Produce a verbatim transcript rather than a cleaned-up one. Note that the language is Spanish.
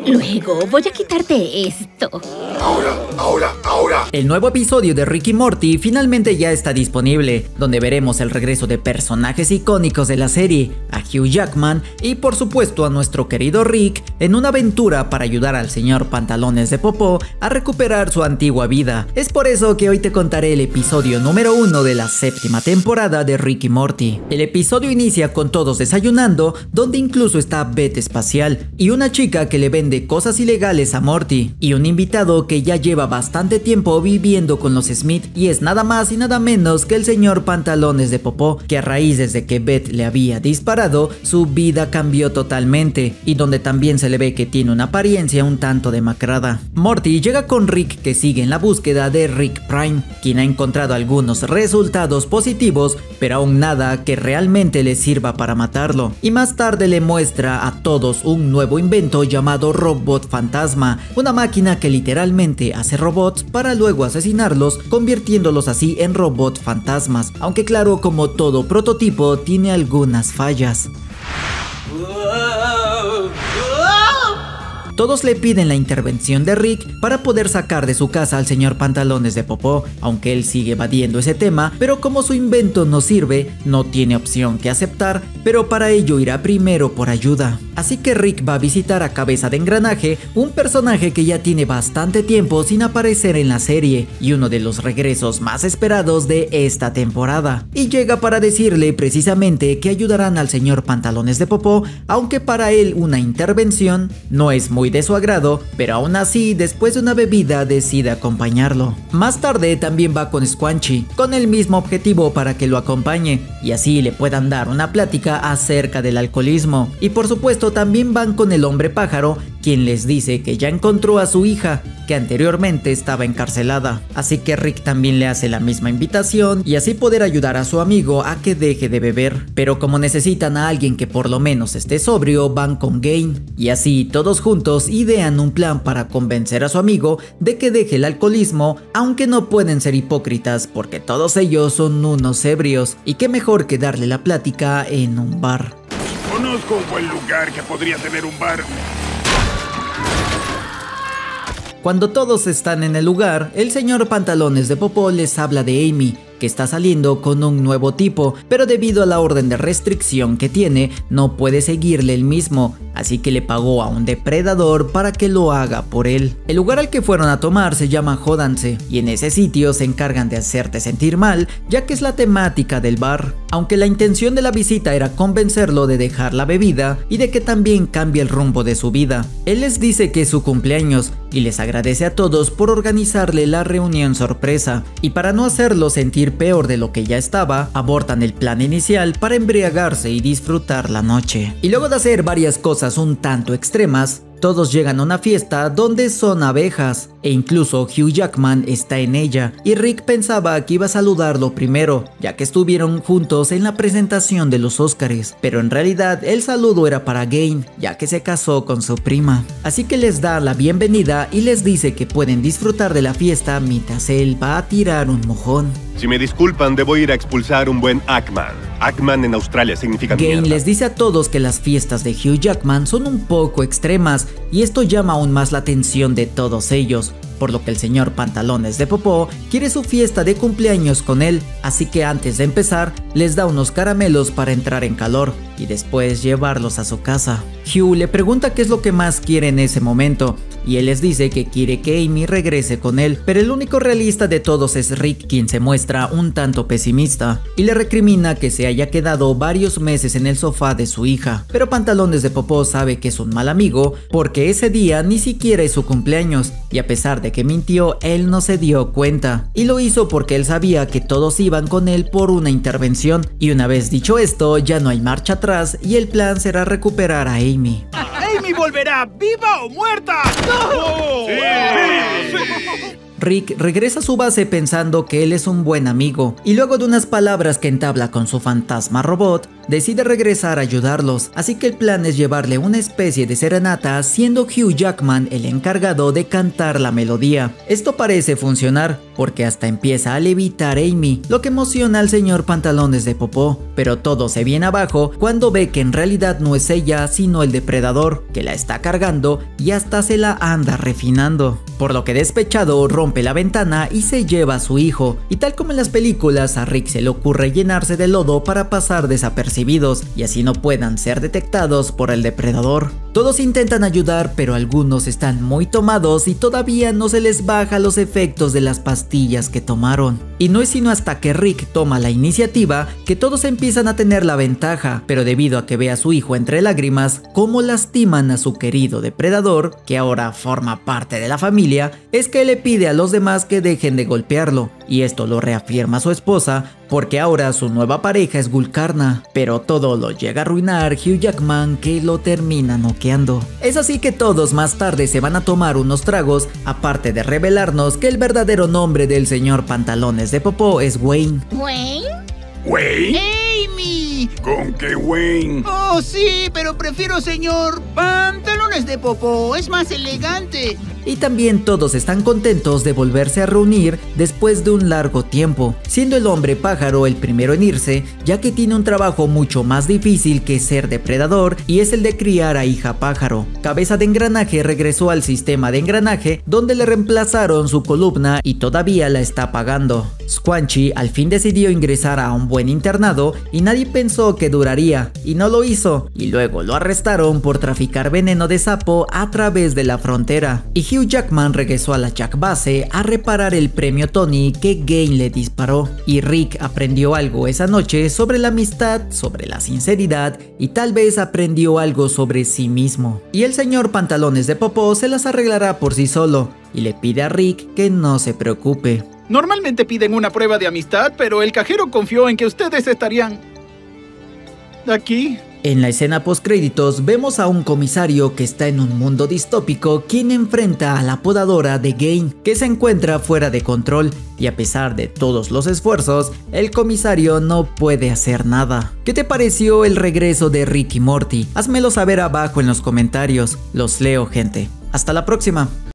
Luego voy a quitarte esto. Ahora, ahora, ahora. El nuevo episodio de Rick y Morty finalmente ya está disponible, donde veremos el regreso de personajes icónicos de la serie, a Hugh Jackman y por supuesto a nuestro querido Rick en una aventura para ayudar al señor Pantalones de Popó a recuperar su antigua vida. Es por eso que hoy te contaré el episodio número uno de la séptima temporada de Rick y Morty. El episodio inicia con todos desayunando, donde incluso está Beth Espacial y una chica que le vende cosas ilegales a Morty, y un invitado que ya lleva bastante tiempo viviendo con los Smith, y es nada más y nada menos que el señor Pantalones de Popó, que a raíz desde que Beth le había disparado, su vida cambió totalmente, y donde también se le ve que tiene una apariencia un tanto demacrada. Morty llega con Rick, que sigue en la búsqueda de Rick Prime, quien ha encontrado algunos resultados positivos, pero aún nada que realmente le sirva para matarlo, y más tarde le muestra a todos un nuevo invento llamado Robot Fantasma, una máquina que literalmente hace robots para luego asesinarlos, convirtiéndolos así en robot fantasmas, aunque claro, como todo prototipo tiene algunas fallas. Todos le piden la intervención de Rick para poder sacar de su casa al señor Pantalones de Popó, aunque él sigue evadiendo ese tema, pero como su invento no sirve, no tiene opción que aceptar, pero para ello irá primero por ayuda. Así que Rick va a visitar a Cabeza de Engranaje, un personaje que ya tiene bastante tiempo sin aparecer en la serie, y uno de los regresos más esperados de esta temporada, y llega para decirle precisamente que ayudarán al señor Pantalones de Popó, aunque para él una intervención no es muy de su agrado, pero aún así después de una bebida decide acompañarlo. Más tarde también va con Squanchy, con el mismo objetivo para que lo acompañe y así le puedan dar una plática acerca del alcoholismo, y por supuesto también van con el hombre pájaro, quien les dice que ya encontró a su hija, que anteriormente estaba encarcelada, así que Rick también le hace la misma invitación y así poder ayudar a su amigo a que deje de beber, pero como necesitan a alguien que por lo menos esté sobrio, van con Gain, y así todos juntos idean un plan para convencer a su amigo de que deje el alcoholismo, aunque no pueden ser hipócritas porque todos ellos son unos ebrios, y qué mejor que darle la plática en un bar. Conozco un buen lugar que podría tener un bar. Cuando todos están en el lugar, el señor Pantalones de Popó les habla de Amy, que está saliendo con un nuevo tipo, pero debido a la orden de restricción que tiene, no puede seguirle el mismo, así que le pagó a un depredador para que lo haga por él. El lugar al que fueron a tomar se llama Jódanse, y en ese sitio se encargan de hacerte sentir mal, ya que es la temática del bar, aunque la intención de la visita era convencerlo de dejar la bebida y de que también cambie el rumbo de su vida. Él les dice que es su cumpleaños, y les agradece a todos por organizarle la reunión sorpresa, y para no hacerlo sentir peor de lo que ya estaba, abortan el plan inicial para embriagarse y disfrutar la noche. Y luego de hacer varias cosas un tanto extremas, todos llegan a una fiesta donde son abejas, e incluso Hugh Jackman está en ella, y Rick pensaba que iba a saludarlo primero, ya que estuvieron juntos en la presentación de los Óscares, pero en realidad el saludo era para Gain, ya que se casó con su prima. Así que les da la bienvenida y les dice que pueden disfrutar de la fiesta mientras él va a tirar un mojón. Si me disculpan, debo ir a expulsar un buen Ackman. Ackman en Australia significa Gain mierda. les dice a todos que las fiestas de Hugh Jackman son un poco extremas, y esto llama aún más la atención de todos ellos, por lo que el señor Pantalones de Popó quiere su fiesta de cumpleaños con él, así que antes de empezar les da unos caramelos para entrar en calor y después llevarlos a su casa. Hugh le pregunta qué es lo que más quiere en ese momento, y él les dice que quiere que Amy regrese con él, pero el único realista de todos es Rick, quien se muestra un tanto pesimista y le recrimina que se haya quedado varios meses en el sofá de su hija, pero Pantalones de Popó sabe que es un mal amigo porque ese día ni siquiera es su cumpleaños, y a pesar de que mintió, él no se dio cuenta, y lo hizo porque él sabía que todos iban con él por una intervención, y una vez dicho esto ya no hay marcha atrás y el plan será recuperar a Amy. ¡Amy volverá, viva o muerta! ¡No! Sí. Sí. Rick regresa a su base pensando que él es un buen amigo, y luego de unas palabras que entabla con su fantasma robot, decide regresar a ayudarlos, así que el plan es llevarle una especie de serenata, siendo Hugh Jackman el encargado de cantar la melodía. Esto parece funcionar, porque hasta empieza a levitar Amy, lo que emociona al señor Pantalones de Popó, pero todo se viene abajo cuando ve que en realidad no es ella sino el depredador, que la está cargando y hasta se la anda refinando. Por lo que despechado rompe la ventana y se lleva a su hijo, y tal como en las películas a Rick se le ocurre llenarse de lodo para pasar desapercibidos y así no puedan ser detectados por el depredador. Todos intentan ayudar, pero algunos están muy tomados y todavía no se les baja los efectos de las pastillas que tomaron. Y no es sino hasta que Rick toma la iniciativa que todos empiezan a tener la ventaja, pero debido a que ve a su hijo entre lágrimas cómo lastiman a su querido depredador, que ahora forma parte de la familia, es que le pide a los demás que dejen de golpearlo, y esto lo reafirma su esposa, porque ahora su nueva pareja es Gulkarna, pero todo lo llega a arruinar Hugh Jackman, que lo termina noqueando. Es así que todos más tarde se van a tomar unos tragos, aparte de revelarnos que el verdadero nombre del señor Pantalones de Popó es Wayne. ¿Wayne? ¿Wayne? ¡Amy! ¿Con qué Wayne? Oh, sí, pero prefiero señor Pantalones de Popó, es más elegante. Y también todos están contentos de volverse a reunir después de un largo tiempo, siendo el hombre pájaro el primero en irse, ya que tiene un trabajo mucho más difícil que ser depredador y es el de criar a hija pájaro. Cabeza de engranaje regresó al sistema de engranaje donde le reemplazaron su columna y todavía la está pagando. Squanchy al fin decidió ingresar a un buen internado y nadie pensó que duraría, y no lo hizo, y luego lo arrestaron por traficar veneno de sapo a través de la frontera. Y Hugh Jackman regresó a la Jack Base a reparar el premio Tony que Gain le disparó, y Rick aprendió algo esa noche sobre la amistad, sobre la sinceridad y tal vez aprendió algo sobre sí mismo. Y el señor Pantalones de Popó se las arreglará por sí solo y le pide a Rick que no se preocupe. Normalmente piden una prueba de amistad, pero el cajero confió en que ustedes estarían aquí. En la escena postcréditos vemos a un comisario que está en un mundo distópico quien enfrenta a la podadora de Gain, que se encuentra fuera de control, y a pesar de todos los esfuerzos, el comisario no puede hacer nada. ¿Qué te pareció el regreso de Rick y Morty? Házmelo saber abajo en los comentarios, los leo, gente. Hasta la próxima.